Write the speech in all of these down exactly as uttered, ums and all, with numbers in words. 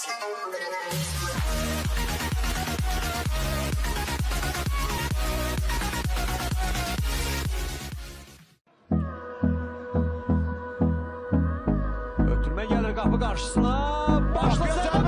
Ötürme gelir kapı karşısına. Başlasın.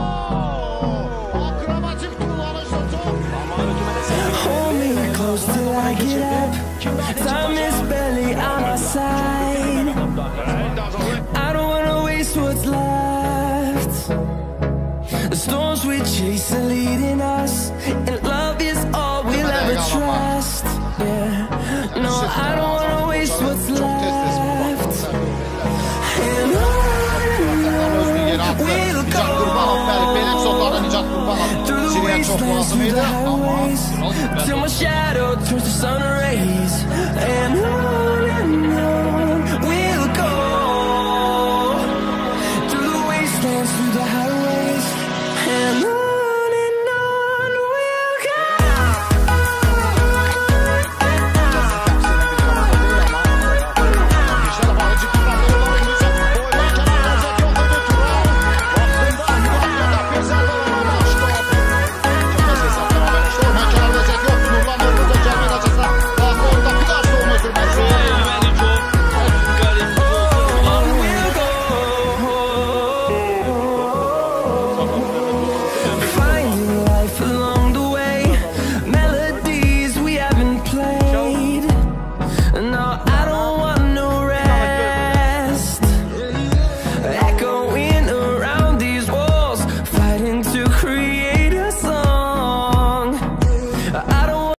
Akrobatik kullanışlı top. Ama ötürme de sen. Hold me close till I get up. Time is barely on our side. I don't wanna waste what's left. The storms we chase are leading us, and love is all we'll ever trust. Yeah, no, I don't wanna waste what's left. And on we'll go through the wastelands, through the highways, till my shadow turns to sun rays. And on and on we'll go through the wastelands, through the highways, and on.